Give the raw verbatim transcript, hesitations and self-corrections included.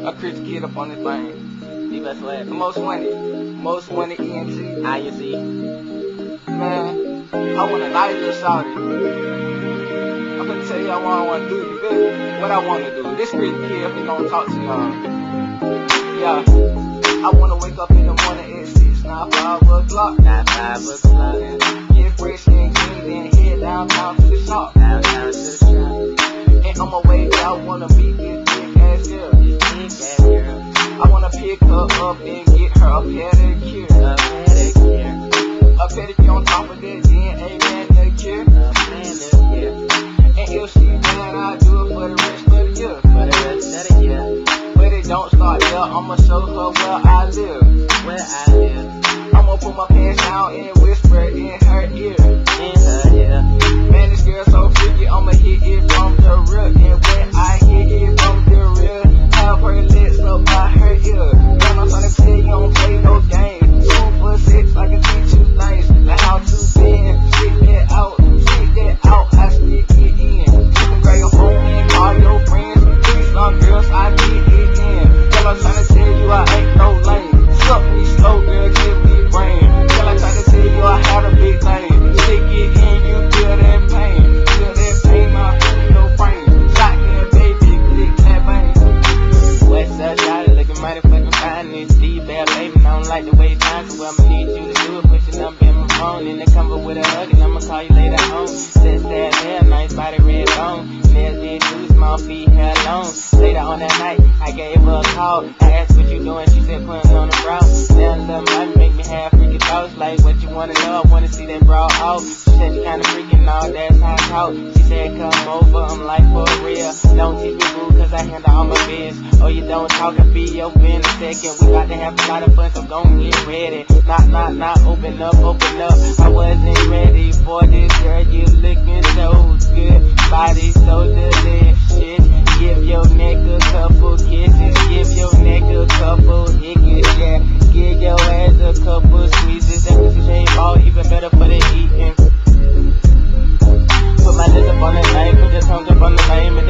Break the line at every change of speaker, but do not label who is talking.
A Chris Kid up on this thing.
Leave us what?
The most wanted. Most wanted E N T.
I you see.
Man, I want a nice little shawty. I'm gonna tell y'all what I wanna do, you feel me? What I wanna do. This Chris Kid, I'm gonna talk to y'all. Yeah. I wanna wake up in the morning at six, nine, five o'clock.
Nine, five o'clock.
Get fresh and clean, then head downtown to the shop.
Downtown to the shop.
And on my way there, I wanna meet this big ass girl.
This big ass girl.
I wanna pick her up and get her a pedicure.
A pedicure.
A pedicure on top of that, then a manicure.
A manicure.
And if she bad, I do it for the rest of the year.
For the rest of the year.
But it don't start there, I'ma show her where I live.
Where I live.
I'ma put my pants down and whisper in her ear.
In her ear.
Man, this girl so freaky, I'ma hit it from the rear. And when I hit it from the rear, have her lips up by her ear. Man, I'm trying to tell you, don't play no games. Two for six, I can teach you things. Like how to bend, stick that out, stick that out, I stick it in. You can grab your phone and call your friends. These some girls, I get it in. Girl, I'm trying to tell you, I ain't no lame. Suck me slow, girl, give me brain. Girl, I'm trying to tell you, I had a big thing. Stick it in, you feel that pain. Feel that pain, I feel your brain. Shotgun, baby, click that bang.
What's up, y'all? Looking mighty fucking fine. This Steve bad baby, I don't like the way it sounds, so I'ma need you to do it. Put your number in my phone, in the comfort with a hug, and I'ma call you later home. Set that hair, nice body, red bone. Nails did too, small feet, hair long. Later on that night, I gave her a call. I asked what you doing, she said putting on a bra. Now little money make me have freaky thoughts. Like what you wanna know, I wanna see that bra off. She said you kinda freaking, all that's how I talk. She said come over, I'm like for real. Don't teach me boo, cause I handle all my biz. Oh, you don't talk, I'll be open in a second. We about to have a lot of fun, so gon' get ready. Knock, knock, knock, open up, open up. I wasn't ready for this, girl, you looking so good. Body so delicious. Give your neck a couple kisses. Give your neck a couple hickeys, yeah. Give your ass a couple squeezes. That pussy shave all even better for the eating. Put my lips up on the name, put the tongue up on the name.